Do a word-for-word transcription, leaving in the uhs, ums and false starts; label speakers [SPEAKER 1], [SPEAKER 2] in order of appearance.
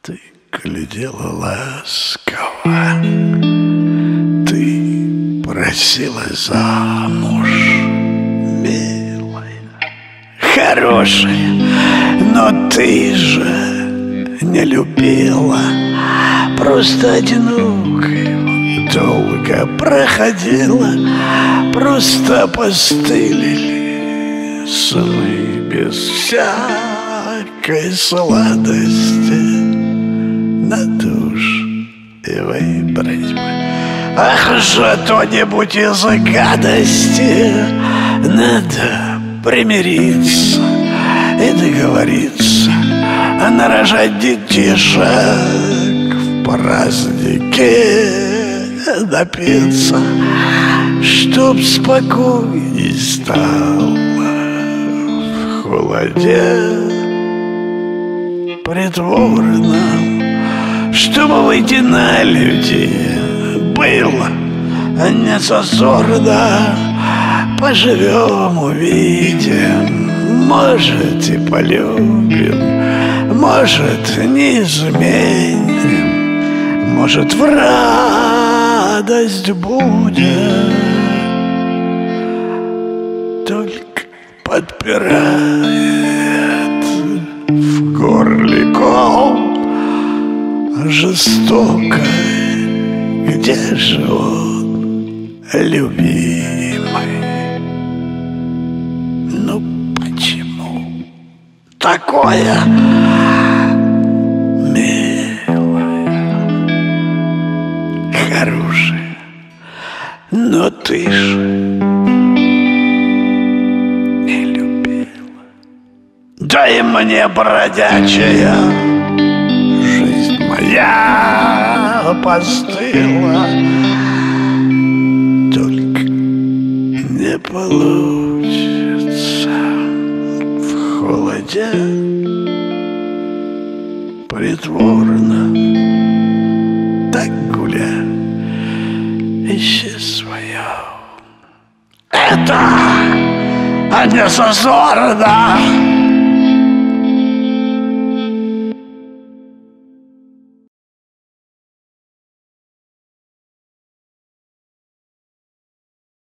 [SPEAKER 1] Ты глядела ласково, ты просила замуж, милая, хорошая, но ты же не любила, просто одинокой долго проходила, просто постылили сны без всякой сладости. Надо уж и выбрать бы, ах, что-нибудь из гадости. Надо примириться и договориться, а нарожать детишек, в празднике напиться, чтоб спокойней стало в холоде притворном, чтобы выйти на людей было не зазорно. Поживем, увидим, может и полюбим, может не изменим, может в радость будет, только подпирает в горле ком жестоко. Где же он, любимый? Ну почему такое, милая, хорошая, но ты же не любила? Да и мне, бродячая, жизнь моя постыла, только не получится в холоде притворно так гуляй, ищи свое. Это не зазорно.